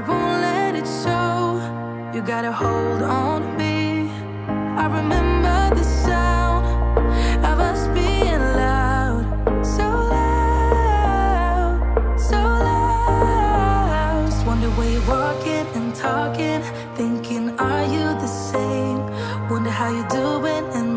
won't let it show. You got a hold on me. I remember the sound of us being loud, so loud, so loud. Just wonder where you're walking and talking, thinking, are you the same? Wonder how you're doing and